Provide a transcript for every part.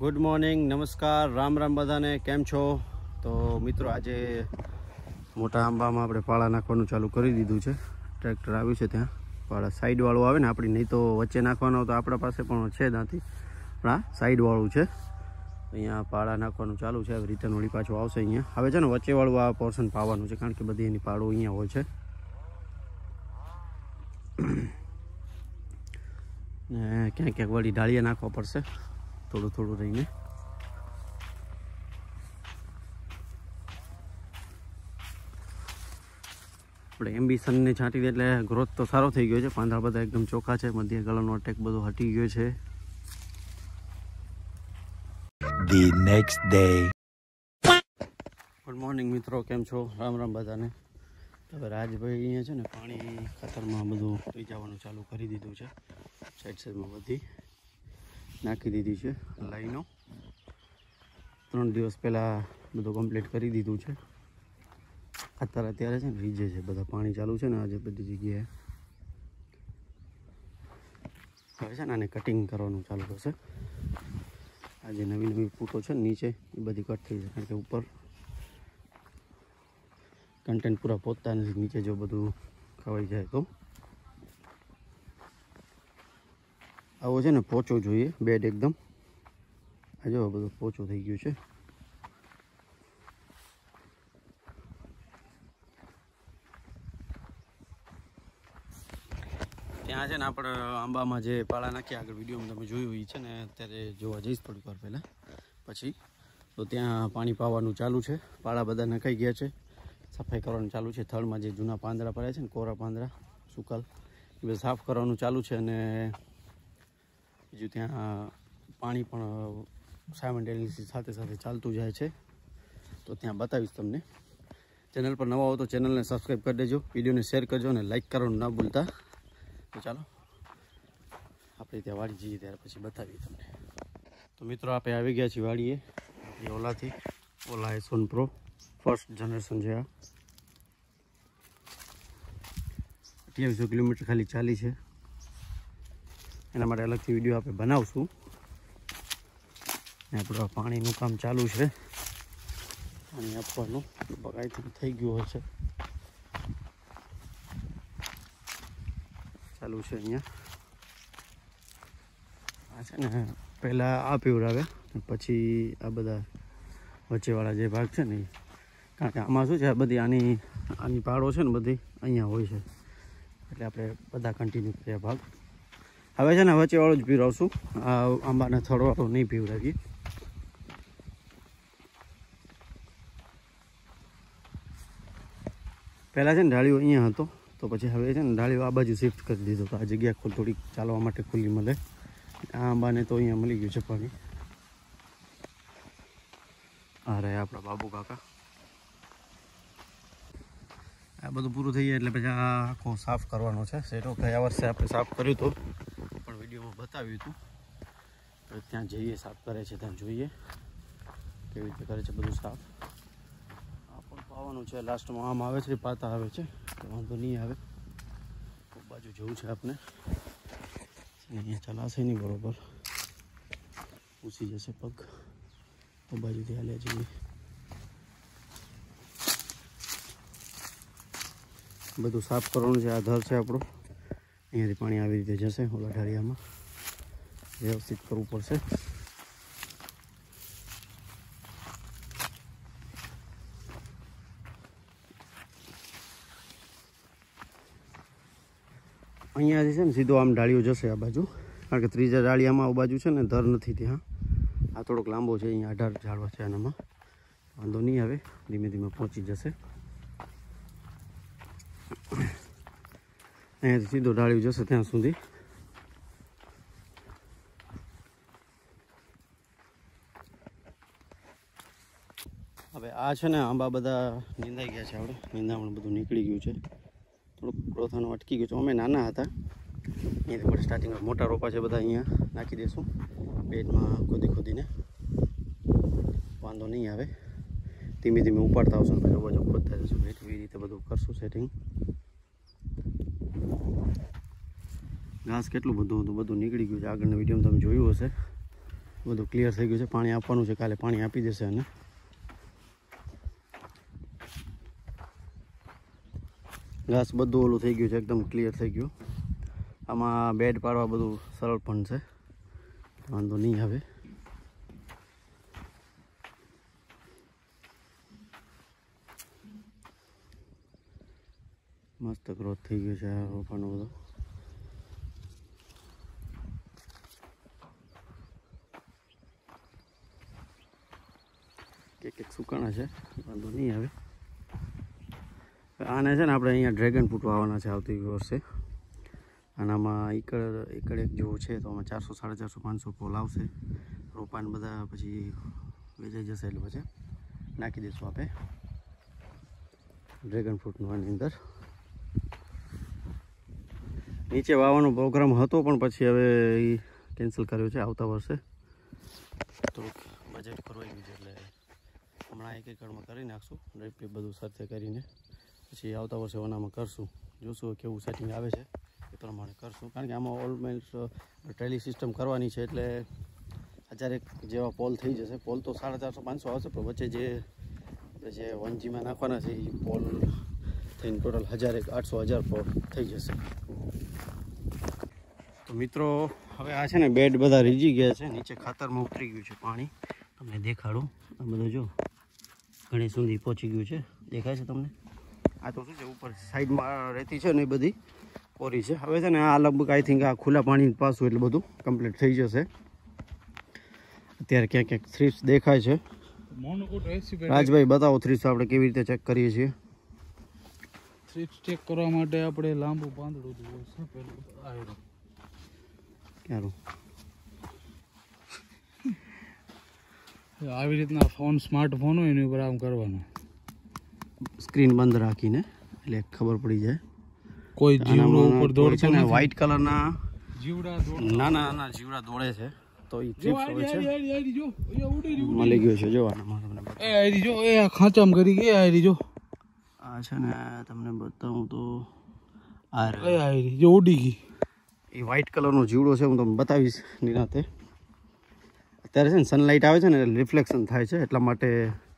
Good morning, नमस्कार, राम राम बधाने। केम छो? तो मित्रों आज मोटा आंबा में આપણે પાળા નાખવાનું ચાલુ કરી દીધું છે। ટ્રેક્ટર આવ્યું છે ત્યાં પાળા સાઈડ વાળું આવે ને આપણી, નહીં તો વચ્ચે નાખવાનો તો આપણા પાસે પણ છે ત્યાંથી, પણ આ સાઈડ વાળું છે। અહીંયા પાળા નાખવાનું ચાલુ છે। હવે રિટર્ન વળી પાછું આવશે। અહીંયા હવે છે ને વચ્ચે વાળું આ પોર્શન પાવાનું છે, કારણ કે બધી એની પાળો અહીંયા હોય છે ને ક્યાંક ક્યાંક વળી ડાળીએ નાખવા પડશે થોડું થોડું રહીને। આપણે એમ્બિશન ને છાંટી દે એટલે ગ્રોથ તો સારો થઈ ગયો છે। પાંદડા બધા એકદમ ચોખ્ખા છે, મધ્ય ગળાનો અટેક બધો હટી ગયો છે। The next day. Good morning મિત્રો, કેમ છો? રામ રામ બધાને। હવે રાજભાઈ અહીંયા છે ને પાણી ખાતરમાં બધું પી જવાનું ચાલુ કરી દીધું છે। સાઈડ સાઈડમાં બધી નાખી દીધી છે લાઈનો। 3 દિવસ પહેલાં બધું કમ્પ્લીટ કરી દીધું છે। અત્યારે છે ને રીજે છે, બધા પાણી ચાલુ છે ને આજે બધી જગ્યાએ। હવે છે ને આને કટિંગ કરવાનું ચાલુ થશે। આજે નવી નવી ફૂટો છે ને નીચે એ બધી કટ થઈ છે, કારણ કે ઉપર કન્ટેન્ટ પૂરા પહોંચતા નથી। નીચે જો બધું ખવાઈ જાય તો આવો છે ને પોચો જોઈએ, બેડ એકદમ આ જો બધું પોચો થઈ ગયું છે। ત્યાં છે ને આપણે આંબામાં જે પાળા નાખ્યા આગળ વિડીયોમાં તમે જોયું એ છે ને અત્યારે જોવા જઈશ થોડીક વાર પહેલાં પછી। તો ત્યાં પાણી પાવાનું ચાલુ છે, પાળા બધા નખાઈ ગયા છે, સફાઈ કરવાનું ચાલુ છે। થળમાં જે જૂના પાંદડા પડ્યા છે ને, કોરા પાંદડા સુકાલ, એ બધું સાફ કરવાનું ચાલુ છે। અને બીજું ત્યાં પાણી પણ સાયમલ્ટેનિયસલી સાથે સાથે ચાલતું જાય છે, તો ત્યાં બતાવીશ તમને। ચેનલ પર નવા હો તો ચેનલને સબસ્ક્રાઈબ કરી દેજો, વિડીયોને શેર કરજો અને લાઈક કરવાનું ના ભૂલતા। તો ચાલો આપણે ત્યાં વાડી જઈએ ત્યારે પછી બતાવીએ તમને। તો મિત્રો આપણે આવી ગયા છીએ વાડીએ, એ ઓલાથી Ola S1 Pro first generation છે। આ 2800 કિલોમીટર ખાલી ચાલી છે, એના માટે અલગથી વિડીયો આપણે બનાવશું। આપણું પાણીનું કામ ચાલુ છે, પાણી આપવાનું બગાઈથી થઈ ગયું હશે, ચાલુ છે અહીંયા। આ છે ને પહેલાં આ પીવડાવે પછી આ બધા વચ્ચેવાળા જે ભાગ છે ને, કારણ કે આમાં શું છે આ બધી આની પાળો છે ને બધી અહીંયા હોય છે, એટલે આપણે બધા કન્ટિન્યુ કર્યા ભાગ। હવે છે ને વચ્ચેવાળું જ પીવડાવશું, આ આંબાના થળવાળું નહીં પીવડાવીએ। પહેલાં છે ને ડાળીઓ અહીંયા હતો, તો પછી હવે છે ને ડાળીઓ આ બાજુ શિફ્ટ કરી દીધો, તો આ જગ્યા થોડીક ચાલવા માટે ખુલ્લી મળે। આ આંબાને તો અહીંયા મળી ગયું છે પાણી। આ રહ્યા આપણા બાબુ કાકા। આ બધું પૂરું થઈ જાય એટલે પછી આ આખો સાફ કરવાનો છે સેટો। ગયા વર્ષે આપણે સાફ કર્યું હતું, પણ વિડીયોમાં બતાવ્યું હતું। તો ત્યાં જઈએ, સાફ કરે છે ત્યાં જોઈએ કેવી રીતે કરે છે બધું સાફ। આ પણ પાવાનું છે, લાસ્ટમાં આમ આવે છે, પાતા આવે છે, તો વાંધો નહીં આવે। બાજુ જવું છે આપણે, અહીંયા ચલાશે નહીં બરોબર, પૂછી જશે પગ, તો બાજુથી હાલ્યા જઈએ। બધું સાફ કરવાનું છે। આ ધર છે આપણો, અહીંયાથી પાણી આવી રીતે જશે ઓલા ઢાળિયામાં, વ્યવસ્થિત કરવું પડશે। અહીંયાથી છે ને સીધો આમ ડાળીઓ જશે આ બાજુ, કારણ કે ત્રીજા ડાળિયામાં આ બાજુ છે ને ધર નથી ત્યાં, આ થોડોક લાંબો છે, અહીંયા 18 ઝાડવા છે આનામાં, વાંધો નહીં આવે, ધીમે ધીમે પહોંચી જશે। અહીંયાથી સીધો ડાળીઓ જશે ત્યાં સુધી। હવે આ છે ને આંબા બધા નીંદાઈ ગયા છે, આપણે નીંદામણ બધું નીકળી ગયું છે, થોડુંક ગ્રોથવાનું અટકી ગયું છે। અમે નાના હતા અહીંયાથી પણ સ્ટાર્ટિંગમાં મોટા રોપા છે બધા અહીંયા નાખી દઈશું બેડમાં ખોદીને, વાંધો નહીં આવે। ધીમે ધીમે ઉપાડતા આવશું, પછી બાજુ ખોદતા જશું, એવી રીતે બધું કરશું સેટિંગ। ઘાસ કેટલું બધું હતું, બધું નીકળી ગયું છે, આગળના વિડીયોમાં તમે જોયું હશે। બધું ક્લિયર થઈ ગયું છે. પાણી આપવાનું છે, કાલે પાણી આપી દેશે. અને ઘાસ બધું ઓલું થઈ ગયું છે, એકદમ ક્લિયર થઈ ગયું. આમાં બેડ પાડવા બધું સરળ પણ છે, વાંધો નહીં આવે. મસ્ત ગ્રોથ થઈ ગયો છે આ રોપાનો બધો. એક સુકાણા છે, વાંધો નહીં આવે. આને છે ને આપણે અહીંયા ડ્રેગન ફ્રૂટ વાવવાના છે આવતી વર્ષે. આનામાં એકડ એક જેવું છે, તો આમાં 400, 450, 500 પોલ આવશે. રોપાને બધા પછી વેચાઈ જશે, એટલે પછી નાખી દઈશું આપણે ડ્રેગન ફ્રૂટનું આની અંદર. નીચે વાવવાનો પ્રોગ્રામ હતો, પણ પછી હવે એ કેન્સલ કર્યો છે. આવતા વર્ષે થોડુંક બજેટ કરવાઈ ગયું છે, એટલે હમણાં 1 એકડમાં કરી નાખશું. ડ્રીપ બધું સાથે કરીને પછી આવતા વર્ષે ઓનામાં કરશું. જોશું કેવું સેટિંગ આવે છે, એ પ્રમાણે કરશું. કારણ કે આમાં ઓલમોસ્ટ ટ્રેલી સિસ્ટમ કરવાની છે, એટલે 1000 જેવા પોલ થઈ જશે. પોલ તો 450, 500 આવશે, પણ વચ્ચે જે 1Gમાં નાખવાના છે એ પોલ થઈને ટોટલ 800 પોલ થઈ જશે. તો મિત્રો હવે આ છે ને બેડ બધા રીજી ગયા છે. નીચે ખાતરમાં ઉતરી ગયું છે પાણી. તમને દેખાડું, આ બધું જો ઘણી સુધી પહોંચી ગયું છે, દેખાય છે તમને? આ તો શું છે, ઉપર સાઈડમાં રહેતી છે ને એ બધી કોરી છે. હવે છે ને આ લગભગ આઈ થિંક આ ખુલ્લા પાણી પાસું એટલે બધું કમ્પ્લીટ થઈ જશે. અત્યારે ક્યાંક ક્યાંક થ્રીપ્સ દેખાય છે. રાજભાઈ બતાવો થ્રીપ્સ આપણે કેવી રીતે ચેક કરીએ છીએ. થ્રીપ્સ ચેક કરવા માટે આપણે લાંબુ પાંદડું જોવું છે. પેલું આયરો ક્યારું આવી રીતના ફોન, સ્માર્ટફોન હોય એની ઉપર આમ કરવાનું, સ્ક્રીન બંધ રાખીને, એટલે ખબર પડી જાય. કોઈ જીવડો ઉપર દોડે છે ને વ્હાઇટ કલરના જીવડા નાના જીવડા દોડે છે, તો એ થ્રીપ્સ હોય છે. જો એ ઉડી મળી ગયો છે, જો આનામાં તમને એ આયરી જો, એ ખાંચામ કરી ગઈ આયરી જો. આ છે ને તમને બતાવું તો આ એ આયરી જો ઉડી ગઈ. એ વ્હાઇટ કલરનો જીવડો છે, હું તમને બતાવીશ નિરાતે. અત્યારે છે ને સનલાઇટ આવે છે ને રિફ્લેક્શન થાય છે, એટલા માટે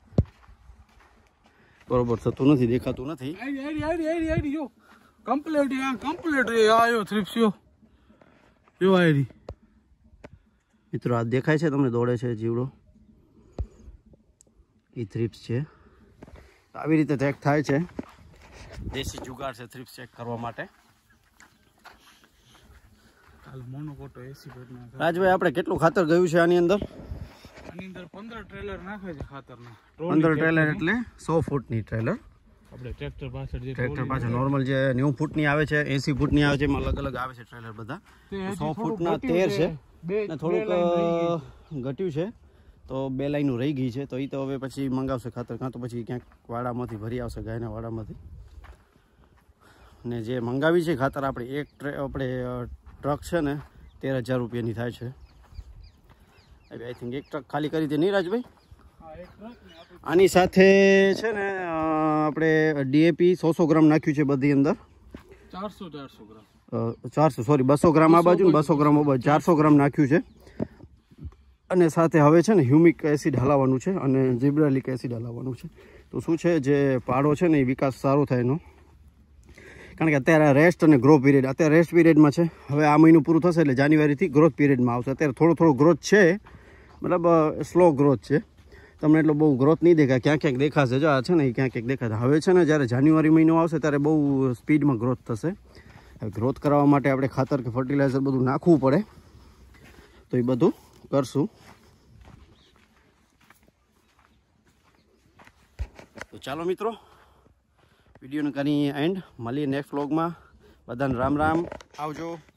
બરોબર થતું નથી, દેખાતું નથી. આયરી જો કમ્પ્લીટ આયો થ્રીપ્સ જો આયરી. મિત્રો આ દેખાય છે તમને, દોડે છે જીવડો, એ થ્રીપ્સ છે. આવી રીતે ચેક થાય છે. દેશી જુગાડ છે થ્રીપ્સ ચેક કરવા માટે. રાજભાઈ આપણે કેટલું ખાતર ગયું છે આની અંદર? આની અંદર 15 ટ્રેલર નાખે છે ખાતરના. 15 ટ્રેલર એટલે 100 ફૂટની ટ્રેલર. આપણે ટ્રેક્ટર પાછળ નોર્મલ જે 90 ફૂટની આવે છે, 80 ફૂટની આવે છે, એમાં અલગ અલગ આવે છે ટ્રેલર બધા. 100 ફૂટના 13 છે ને થોડુંક ઘટ્યું છે, તો 2 લાઈનો રહી ગઈ છે. તો એ તો હવે પછી મંગાવશે ખાતર, કાં તો પછી ક્યાંક વાડામાંથી ભરી આવશે, ગાયના વાડામાંથી. ને જે મંગાવી છે ખાતર આપણે ટ્રક છે ને 13,000 રૂપિયાની થાય છે. આઈ થિંક એક ટ્રક ખાલી કરી દે નહીં રાજભાઈ? આની સાથે છે ને આપણે DAP 100 ગ્રામ નાખ્યું છે બધી અંદર. 200 ગ્રામ આ બાજુ, 200 ગ્રામ આ બાજુ, 400 ગ્રામ નાખ્યું છે. અને સાથે હવે છે ને હ્યુમિક એસિડ હલાવવાનું છે અને ઝિબ્રાલિક એસિડ હલાવવાનું છે. તો શું છે, જે પાડો છે ને એ વિકાસ સારો થાય એનો. કારણ કે અત્યારે રેસ્ટ અને ગ્રો પીરિયડ, અત્યારે રેસ્ટ પીરિયડમાં છે. હવે આ મહિનું પૂરું થશે એટલે જાન્યુઆરીથી ગ્રોથ પીરિયડમાં આવશે. અત્યારે થોડો ગ્રોથ છે, મતલબ સ્લો ગ્રોથ છે. તમને એટલો બહુ ગ્રોથ નહીં દેખાય, ક્યાંક ક્યાંક દેખાશે. જો આ છે ને એ ક્યાંક ક્યાંક દેખાશે. હવે છે ને જ્યારે જાન્યુઆરી મહિનો આવશે ત્યારે બહુ સ્પીડમાં ગ્રોથ થશે. ગ્રોથ કરાવવા માટે આપણે ખાતર કે ફર્ટિલાઇઝર બધું નાખવું પડે, તો એ બધું કરશું. તો ચાલો મિત્રો, વિડીયોને કરી એન્ડ. મળીએ નેક્સ્ટ વ્લોગમાં. બધાને રામ રામ, આવજો.